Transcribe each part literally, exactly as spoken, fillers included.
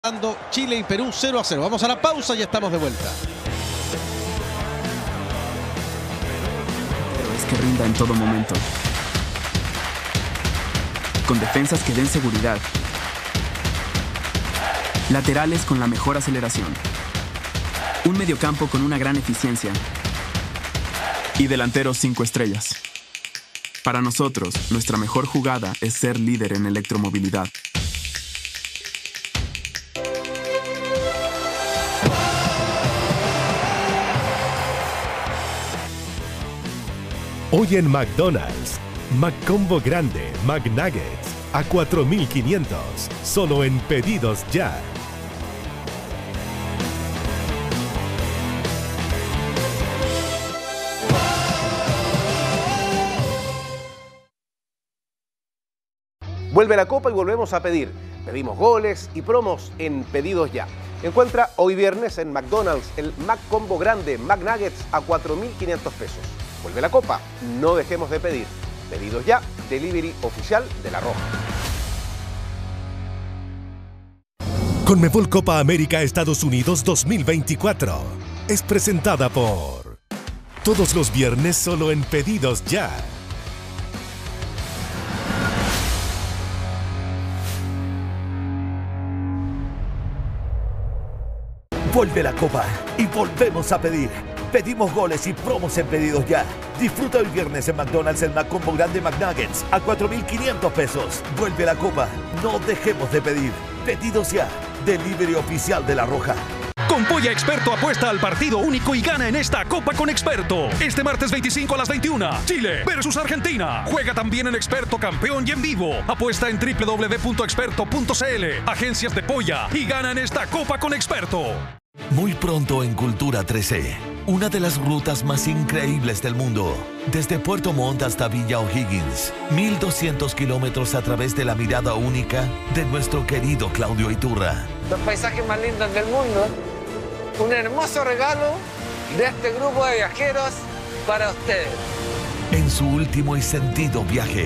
Chile y Perú cero a cero. Vamos a la pausa y estamos de vuelta. Pero es que rinda en todo momento. Con defensas que den seguridad. Laterales con la mejor aceleración. Un mediocampo con una gran eficiencia. Y delanteros cinco estrellas. Para nosotros, nuestra mejor jugada es ser líder en electromovilidad. Hoy en McDonald's, McCombo Grande, McNuggets a cuatro mil quinientos, solo en Pedidos Ya. Vuelve la Copa y volvemos a pedir. Pedimos goles y promos en Pedidos Ya. Encuentra hoy viernes en McDonald's el McCombo Grande, McNuggets a cuatro mil quinientos pesos. Vuelve la Copa, no dejemos de pedir. Pedidos Ya, delivery oficial de La Roja. Conmebol Copa América Estados Unidos dos mil veinticuatro es presentada por todos los viernes solo en Pedidos Ya. Vuelve la Copa y volvemos a pedir. Pedimos goles y promos en Pedidos Ya. Disfruta el viernes en McDonald's el McCombo Grande McNuggets a cuatro mil quinientos pesos. Vuelve la Copa, no dejemos de pedir. Pedidos Ya, delivery oficial de La Roja. Con Polla Experto apuesta al partido único y gana en esta Copa con Experto. Este martes veinticinco a las veintiuna, Chile versus Argentina. Juega también en Experto Campeón y en vivo. Apuesta en doble u doble u doble u punto experto punto c l. Agencias de Polla y gana en esta Copa con Experto. Muy pronto en Cultura trece, una de las rutas más increíbles del mundo. Desde Puerto Montt hasta Villa O'Higgins, mil doscientos kilómetros a través de la mirada única de nuestro querido Claudio Iturra. Los paisajes más lindos del mundo. Un hermoso regalo de este grupo de viajeros para ustedes. En su último y sentido viaje.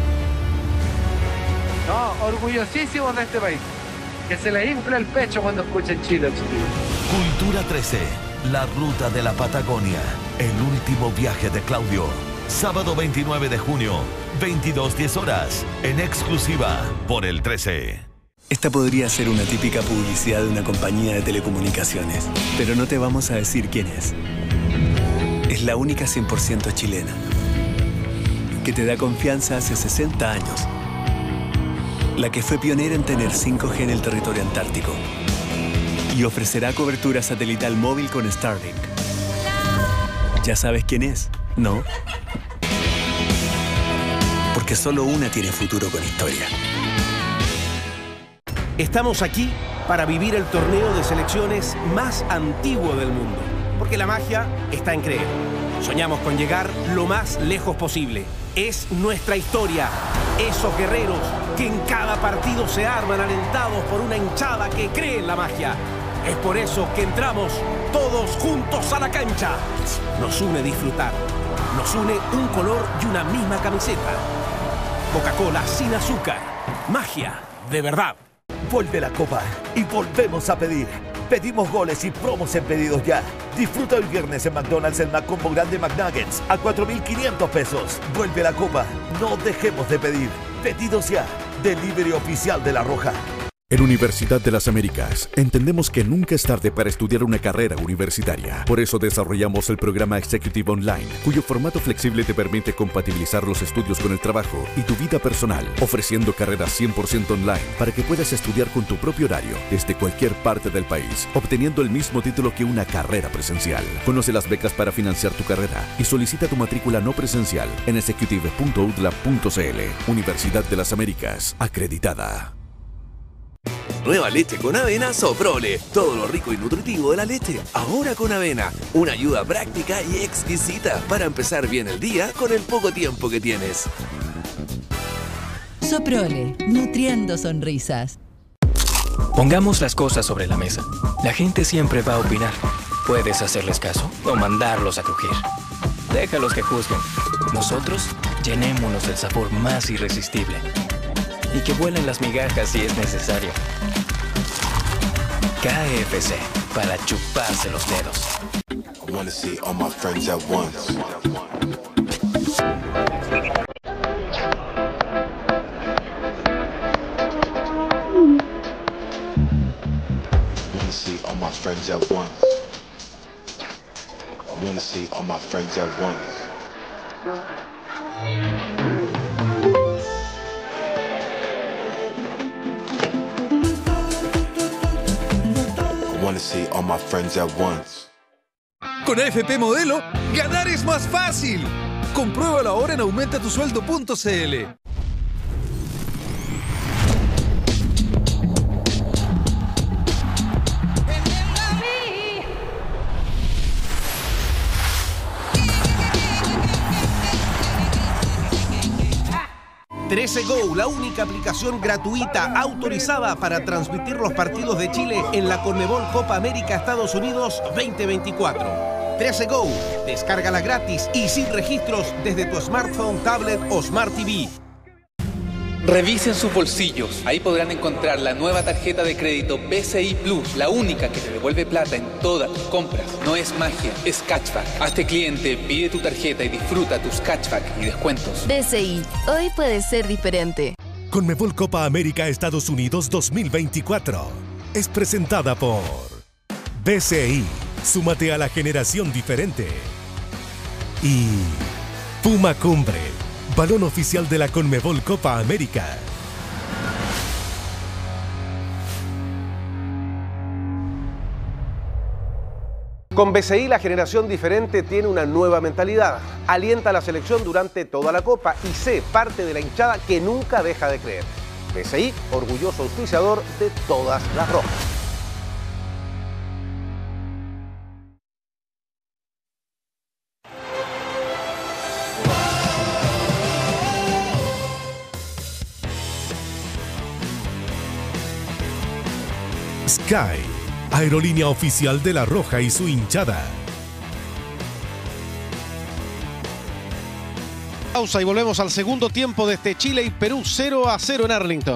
No, orgullosísimos de este país. Que se les infla el pecho cuando escuchen Chile, chiquillos. Cultura trece, la ruta de la Patagonia. El último viaje de Claudio. Sábado veintinueve de junio, veintidós diez horas, en exclusiva por el trece. Esta podría ser una típica publicidad de una compañía de telecomunicaciones, pero no te vamos a decir quién es. Es la única cien por ciento chilena, que te da confianza hace sesenta años. La que fue pionera en tener cinco G en el territorio antártico y ofrecerá cobertura satelital móvil con Starlink. ¿Ya sabes quién es? ¿No? Porque solo una tiene futuro con historia. Estamos aquí para vivir el torneo de selecciones más antiguo del mundo, porque la magia está en creer. Soñamos con llegar lo más lejos posible. Es nuestra historia. Esos guerreros que en cada partido se arman alentados por una hinchada que cree en la magia. Es por eso que entramos todos juntos a la cancha. Nos une disfrutar. Nos une un color y una misma camiseta. Coca-Cola sin azúcar. Magia de verdad. Vuelve la Copa y volvemos a pedir. Pedimos goles y promos en Pedidos Ya. Disfruta el viernes en McDonald's el McCombo Grande McNuggets a cuatro mil quinientos pesos. Vuelve la Copa, no dejemos de pedir. Pedidos Ya, delivery oficial de La Roja. En Universidad de las Américas, entendemos que nunca es tarde para estudiar una carrera universitaria. Por eso desarrollamos el programa Executive Online, cuyo formato flexible te permite compatibilizar los estudios con el trabajo y tu vida personal, ofreciendo carreras cien por ciento online para que puedas estudiar con tu propio horario desde cualquier parte del país, obteniendo el mismo título que una carrera presencial. Conoce las becas para financiar tu carrera y solicita tu matrícula no presencial en executive punto u d l a punto c l. Universidad de las Américas, acreditada. Nueva leche con avena Soprole. Todo lo rico y nutritivo de la leche, ahora con avena. Una ayuda práctica y exquisita para empezar bien el día con el poco tiempo que tienes. Soprole, nutriendo sonrisas. Pongamos las cosas sobre la mesa. La gente siempre va a opinar. Puedes hacerles caso o mandarlos a crujir. Déjalos que juzguen. Nosotros llenémonos del sabor más irresistible. Y que vuelen las migajas si es necesario. K F C, para chuparse los dedos. I wanna see all my friends at once. See all my friends at once. I wanna see all my friends at once. I wanna see all my friends at once. Con A F P Modelo, ganar es más fácil. Compruébalo ahora en aumenta tu sueldo punto c l. trece Go, la única aplicación gratuita autorizada para transmitir los partidos de Chile en la Conmebol Copa América Estados Unidos veinte veinticuatro. trece Go, descárgala gratis y sin registros desde tu smartphone, tablet o Smart T V. Revisen sus bolsillos. Ahí podrán encontrar la nueva tarjeta de crédito B C I Plus, la única que te devuelve plata en todas tus compras. No es magia, es cashback. Hazte cliente, pide tu tarjeta y disfruta tus cashback y descuentos. B C I, hoy puede ser diferente. Conmebol Copa América Estados Unidos dos mil veinticuatro es presentada por B C I. Súmate a la generación diferente. Y Puma Cumbre, balón oficial de la Conmebol Copa América. Con B C I, la generación diferente tiene una nueva mentalidad. Alienta a la selección durante toda la Copa y sé parte de la hinchada que nunca deja de creer. B C I, orgulloso auspiciador de todas las rojas. Sky, aerolínea oficial de La Roja y su hinchada. Pausa y volvemos al segundo tiempo de este Chile y Perú cero a cero en Arlington.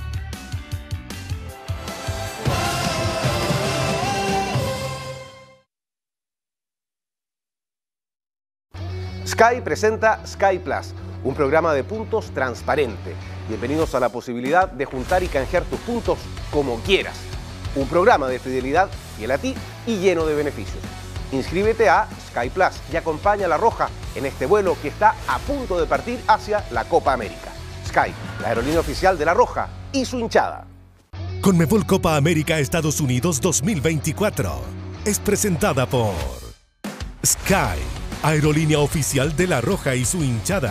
Sky presenta Sky Plus, un programa de puntos transparente. Bienvenidos a la posibilidad de juntar y canjear tus puntos como quieras. Un programa de fidelidad fiel a ti y lleno de beneficios. Inscríbete a Sky Plus y acompaña a La Roja en este vuelo que está a punto de partir hacia la Copa América. Sky, la aerolínea oficial de La Roja y su hinchada. Conmebol Copa América Estados Unidos dos mil veinticuatro es presentada por Sky, aerolínea oficial de La Roja y su hinchada.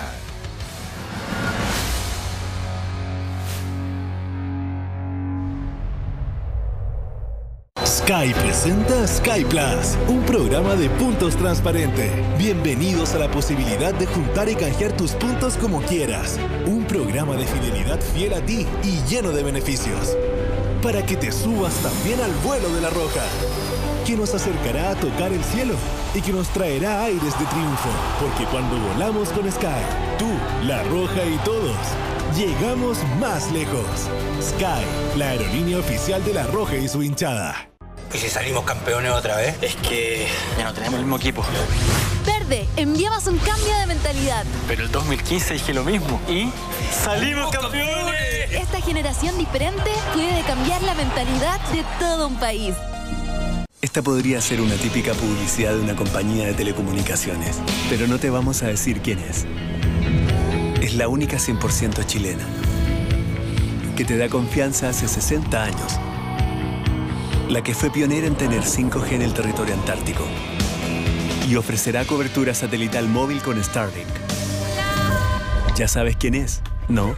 Sky presenta Sky Plus, un programa de puntos transparente. Bienvenidos a la posibilidad de juntar y canjear tus puntos como quieras. Un programa de fidelidad fiel a ti y lleno de beneficios. Para que te subas también al vuelo de La Roja, que nos acercará a tocar el cielo y que nos traerá aires de triunfo. Porque cuando volamos con Sky, tú, La Roja y todos, llegamos más lejos. Sky, la aerolínea oficial de La Roja y su hinchada. ¿Y si salimos campeones otra vez? Es que ya no tenemos el mismo equipo. Verde, enviamos un cambio de mentalidad. Pero el dos mil quince dije lo mismo. ¿Y? ¡Salimos campeones! Esta generación diferente puede cambiar la mentalidad de todo un país. Esta podría ser una típica publicidad de una compañía de telecomunicaciones, pero no te vamos a decir quién es. Es la única cien por ciento chilena, que te da confianza hace sesenta años. La que fue pionera en tener cinco G en el territorio antártico y ofrecerá cobertura satelital móvil con Starlink. ¿Ya sabes quién es? ¿No?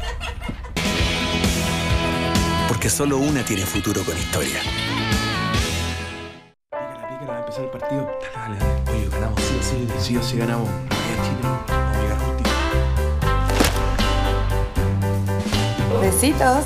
Porque solo una tiene futuro con historia. Pícala, pícala, va a empezar el partido. Dale, dale. Oye, ganamos, sí o sí, sí o sí ganamos. Vaya Chile, vamos a llegar justitos. Besitos.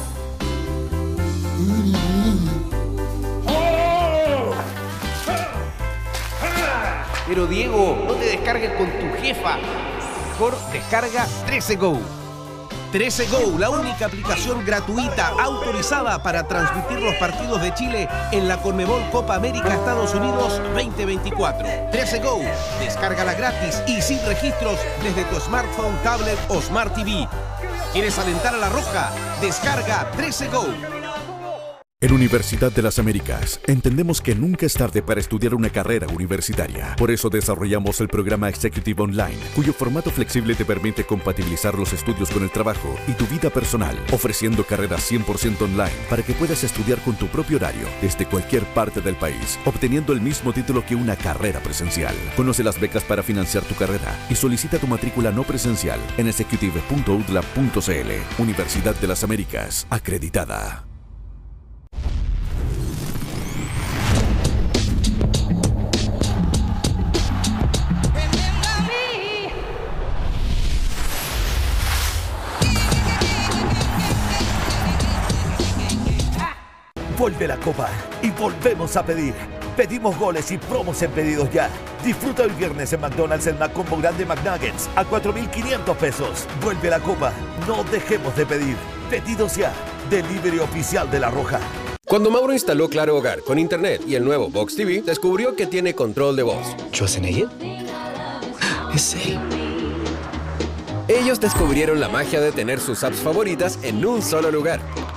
Pero Diego, no te descargues con tu jefa. Mejor descarga trece Go. trece Go, la única aplicación gratuita autorizada para transmitir los partidos de Chile en la Conmebol Copa América Estados Unidos veinte veinticuatro. trece Go, descárgala gratis y sin registros desde tu smartphone, tablet o Smart T V. ¿Quieres alentar a la Roja? Descarga trece Go. En Universidad de las Américas, entendemos que nunca es tarde para estudiar una carrera universitaria. Por eso desarrollamos el programa Executive Online, cuyo formato flexible te permite compatibilizar los estudios con el trabajo y tu vida personal, ofreciendo carreras cien por ciento online para que puedas estudiar con tu propio horario desde cualquier parte del país, obteniendo el mismo título que una carrera presencial. Conoce las becas para financiar tu carrera y solicita tu matrícula no presencial en executive punto u d l a punto c l. Universidad de las Américas, acreditada. Vuelve la Copa y volvemos a pedir. Pedimos goles y promos en Pedidos Ya. Disfruta el viernes en McDonald's el McCombo Grande McNuggets a cuatro mil quinientos pesos. Vuelve la Copa. No dejemos de pedir. Pedidos Ya. Delivery oficial de La Roja. Cuando Mauro instaló Claro Hogar con internet y el nuevo Box T V, descubrió que tiene control de voz. ¿Schwarzenegger? Es él. Ellos descubrieron la magia de tener sus apps favoritas en un solo lugar.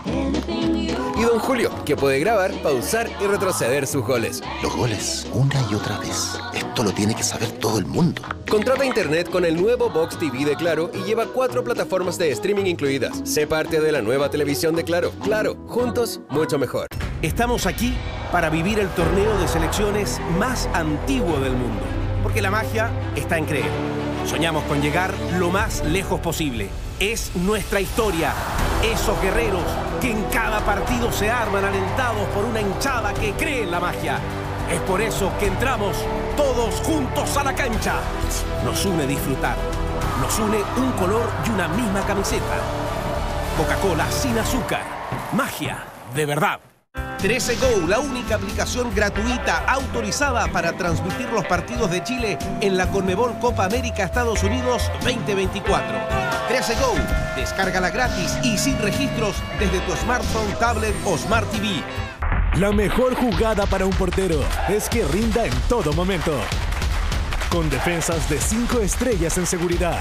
Y don Julio, que puede grabar, pausar y retroceder sus goles. Los goles, una y otra vez. Esto lo tiene que saber todo el mundo. Contrata internet con el nuevo Box T V de Claro y lleva cuatro plataformas de streaming incluidas. Sé parte de la nueva televisión de Claro. Claro, juntos, mucho mejor. Estamos aquí para vivir el torneo de selecciones más antiguo del mundo. Porque la magia está en creer. Soñamos con llegar lo más lejos posible. Es nuestra historia. Esos guerreros que en cada partido se arman alentados por una hinchada que cree en la magia. Es por eso que entramos todos juntos a la cancha. Nos une disfrutar. Nos une un color y una misma camiseta. Coca-Cola sin azúcar. Magia de verdad. trece Go, la única aplicación gratuita autorizada para transmitir los partidos de Chile en la Conmebol Copa América Estados Unidos veinte veinticuatro. trece Go, descárgala gratis y sin registros desde tu smartphone, tablet o Smart T V. La mejor jugada para un portero es que rinda en todo momento. Con defensas de cinco estrellas en seguridad.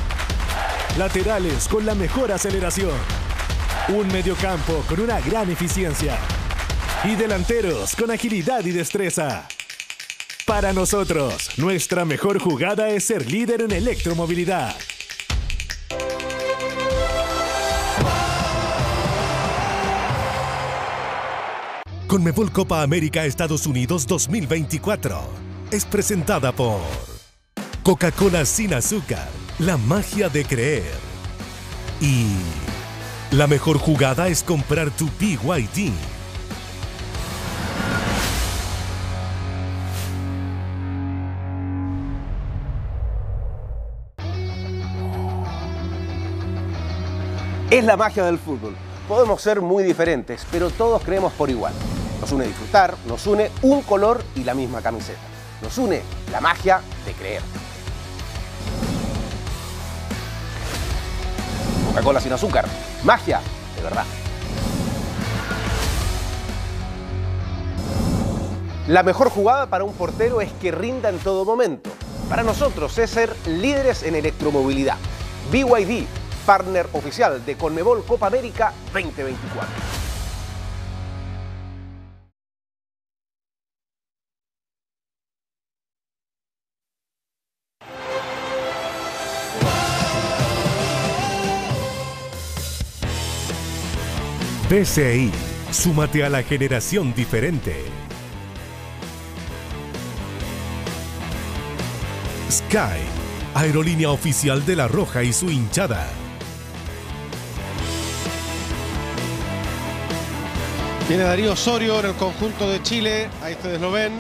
Laterales con la mejor aceleración. Un mediocampo con una gran eficiencia. Y delanteros con agilidad y destreza. Para nosotros, nuestra mejor jugada es ser líder en electromovilidad. Conmebol Copa América Estados Unidos dos mil veinticuatro es presentada por Coca-Cola sin azúcar, la magia de creer. Y la mejor jugada es comprar tu B Y D. Es la magia del fútbol. Podemos ser muy diferentes, pero todos creemos por igual. Nos une disfrutar, nos une un color y la misma camiseta. Nos une la magia de creer. Coca-Cola sin azúcar. Magia de verdad. La mejor jugada para un portero es que rinda en todo momento. Para nosotros es ser líderes en electromovilidad. B Y D, partner oficial de Conmebol Copa América veinte veinticuatro. B C I, súmate a la generación diferente. Sky, aerolínea oficial de La Roja y su hinchada. Viene Darío Osorio en el conjunto de Chile, ahí ustedes lo ven.